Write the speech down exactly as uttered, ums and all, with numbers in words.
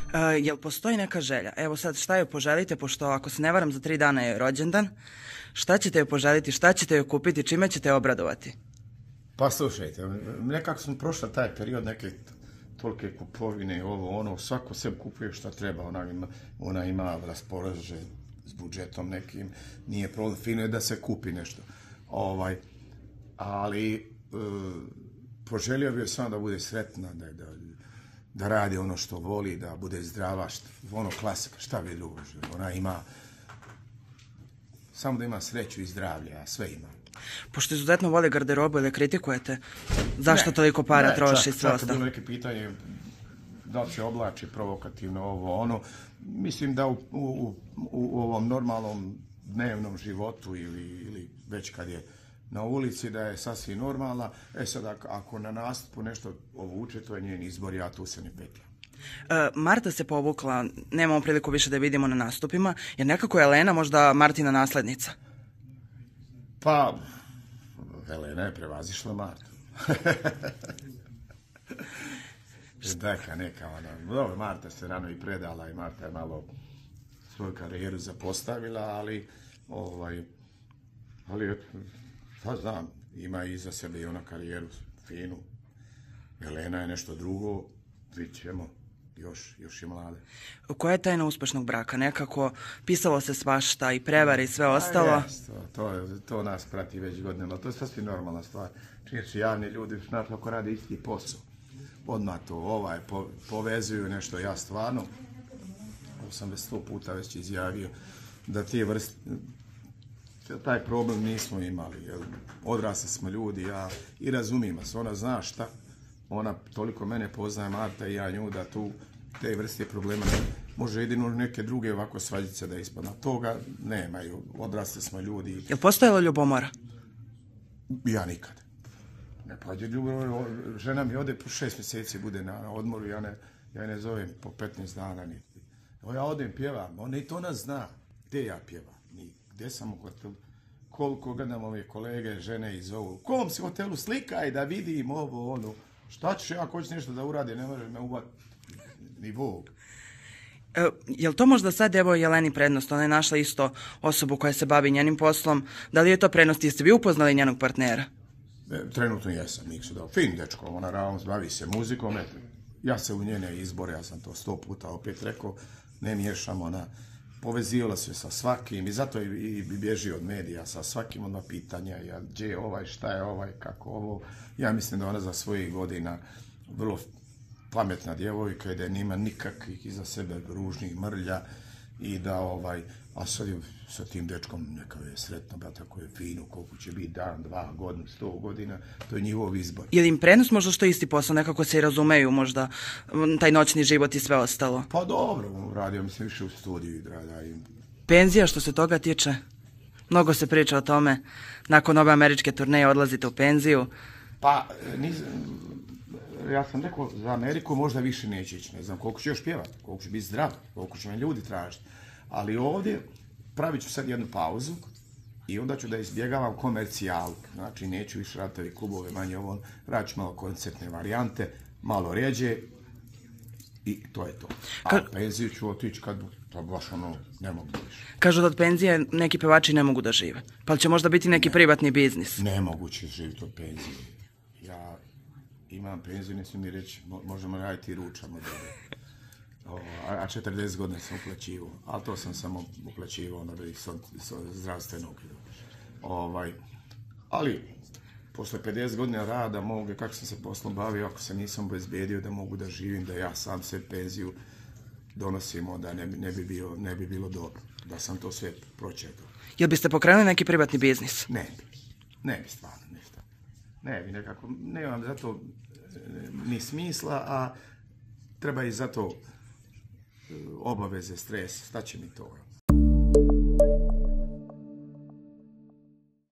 Uh, jel postoji neka želja? Evo sad šta joj poželite, pošto ako se ne varam za tri dana je rođendan, šta ćete joj poželiti, šta ćete joj kupiti, čime ćete joj obradovati? Pa slušajte, nekako smo prošla taj period neke tolike kupovine, ovo, ono, svako sebi kupuje šta treba, ona ima, ona ima raspolaže s budžetom nekim, nije problem, fino je da se kupi nešto. Ovaj, ali e, poželio bih samo da bude sretna, da, da, da radi ono što voli, da bude zdrava, šta, ono klasika, šta bi drugo, ona ima, samo da ima sreću i zdravlje, a sve ima. Pošto izuzetno voli garderobu ili kritikujete, zašto ne, toliko para ne, troši sve ostalo? Čak je bilo neke pitanje da li se oblači provokativno ovo, ono. Mislim da u, u, u ovom normalnom dnevnom životu ili, ili već kad je na ulici da je sasvim normalna. E sad, ako na nastupu nešto ovuče, to je njen izbor, ja tu se ne petljam. E, Marta se povukla, nemamo priliku više da je vidimo na nastupima, jer nekako je Elena možda Martina naslednica. Pa, Elena je prevazišla Martu. Deka neka, ona, dobro, Marta se rano i predala i Marta je malo svoju karijeru zapostavila, ali, ovaj, ali, pa znam, ima iza sebe i ona karijeru finu. Elena je nešto drugo, vidit ćemo. Još, još i mlade. Koja je tajna uspešnog braka? Nekako pisalo se svašta i prevare i sve ostalo. A jest, to, to, to nas prati već godinama. To je sasvim normalna stvar. Čini se javni ljudi, znači ako rade isti posao, odmah to ovaj, po, povezuju nešto. Ja stvarno, ovo sam već sto puta već izjavio, da te vrste, taj problem nismo imali. Jer odrasli smo ljudi, ja i razumijem se, ona zna šta. Ona toliko mene poznaje, Marta i ja nju, da tu te vrste problema ne, može jedino neke druge ovako svađice da ispadna. Toga nemaju, odrasli smo ljudi. Jel postojala ljubomora? Ja nikad. Ne pađe ljubomora, žena mi ode po šest mjeseci, bude na odmoru, ja ne, ja ne zovem po petnaest dana. Ni. Ja odem, pjevam, ona i to nas zna, gdje ja pjevam, ni, gdje sam u hotelu, koliko gledam ove kolege, žene iz ovu, u kom si hotelu slikaj da vidim ovo, ono. Šta ćeš, ja ako hoćeš nešto da uradi, ne može me uvat ni Bog. E, je li to možda sad evo Jeleni prednost? Ona je našla isto osobu koja se bavi njenim poslom. Da li je to prednost? Jeste vi upoznali njenog partnera? E, trenutno jesam, nik se dao. Fin dečko, ona ravno bavi se muzikom. Et, ja se u njene izbore, ja sam to sto puta opet rekao, ne miješam, ona povezivala se sa svakim i zato i, i bježi od medija sa svakim odmah pitanja, ja, gdje je ovaj, šta je ovaj, kako ovo. Ja mislim da ona za svojih godina vrlo pametna djevojka i da nima nikakvih iza sebe ružnih mrlja i da ovaj, a sad je sa tim dečkom neka je sretno, ba tako je fino, koliko će biti dan, dva, godinu, sto godina, to je njihov izbor. Je li im prednost možda što isti posao, nekako se i razumeju možda taj noćni život i sve ostalo? Pa dobro, radio mi se više u studiju. Da im... Penzija što se toga tiče, mnogo se priča o tome, nakon ove američke turneje odlazite u penziju. Pa, niz, ja sam rekao, za Ameriku možda više neće ići, ne znam koliko će još pjevati, koliko će biti zdrav, koliko će me ljudi tražiti. Ali ovdje pravit ću sad jednu pauzu i onda ću da izbjegavam komercijalu. Znači, neću više ratovi klubove, manje ovo, radit ću malo koncertne varijante, malo rjeđe i to je to. A Ka... penziju ću otići kad to baš ono ne mogu više. Kažu da od penzije neki pevači ne mogu da žive. Pa li će možda biti neki ne. privatni biznis? Nemoguće živjeti od penzije. Ja imam penziju, ne smijem mi reći, možemo raditi i ručamo dobro. O, a četrdeset godina sam uplaćivao, ali to sam samo uplaćivao na zdravstvenog. Ovaj, ali, posle pedeset godina rada, mogu, kako sam se poslom bavio, ako se nisam obezbedio da mogu da živim, da ja sam sve penziju donosim, onda ne, ne, bi bio, ne bi bilo dobro, da sam to sve pročekao. Jel biste pokrenuli neki privatni biznis? Ne bi, ne bi stvarno, ništa. Ne bi nekako, nemam zato ni smisla, a treba i zato obaveze, stres, šta će mi to?